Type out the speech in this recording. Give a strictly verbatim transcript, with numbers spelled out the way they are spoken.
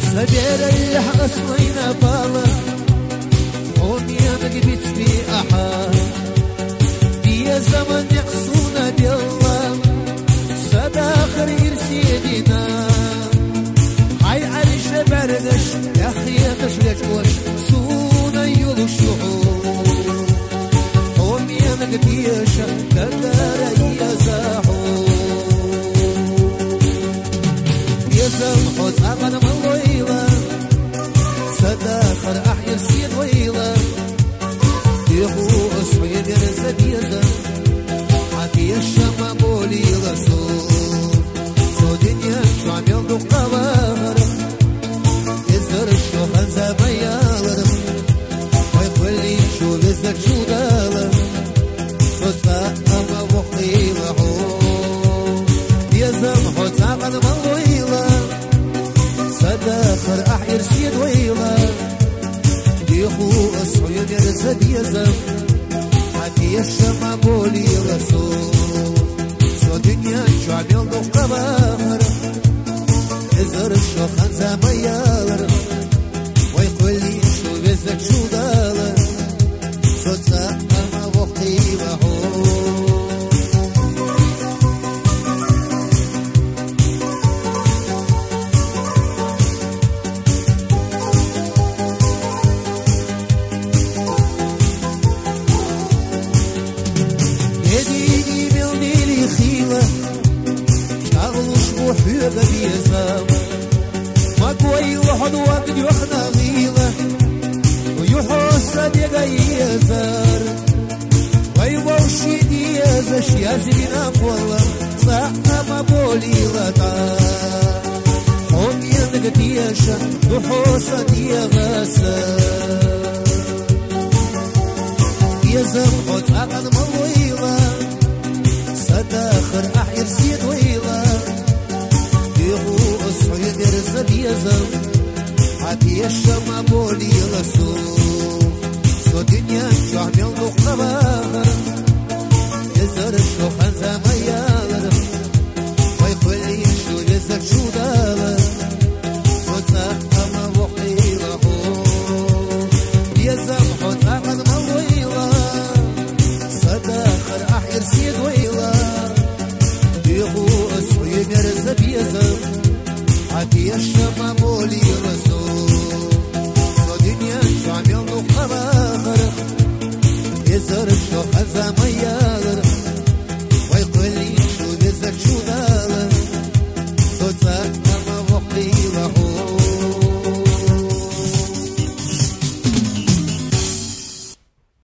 سبيل الحقس وين بالا وميانك بيتبي أحا يا زمن يقصونا بالله صداخر يرسيدنا هاي عرش بردش يا خي تشلج وش سونا يلشحو وميانك بيشا كدار يزاحو يزمحو تعقن من ويلا صداخر أحيا سيد ويلا يهو أصحي درس بيزا حكي الشمع بولي رسول سو دنيا شو عم يلدو قبار يزر الشو خنزا ميالر ويقولي شو بزك شو دالر صدفا أما وقتي لحو يزم حتاقا مالويلا صداخر أحير سيد ويلا يخو أصحي درس بيزا حكي الشمع بولي رسول سو دنيا شو عم يلدو قبار يزر الشو خنزا ميالر ويقولي شو بزك شو دالر صدفا أما وقتي لحو حيوة بيزا ما كوي واحد وقت يخنا غيلة ويحوس ديغا يزار ويوشي ديزا شيازينا فولا صاحة ما بولي لطا حوم ينك ديشا وحوس ديغا سار يزا وحوت عقد مالويلة صداخر أحير سيد ويلة يهو أصحي درس بيزا حكي الشمع بولي رسول سو دنيا شو عم يلدو قبار يزر الشو خنزا ميا